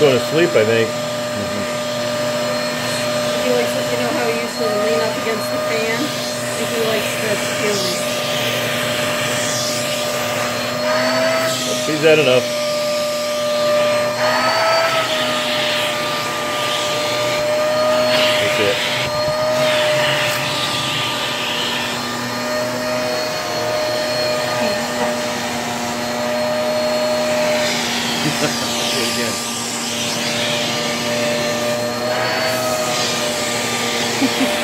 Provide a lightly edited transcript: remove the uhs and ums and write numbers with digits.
going to sleep, I think. He likes, you know how he used to lean up against the fan? I think he likes that feeling. He's had enough. That's it. Do it again.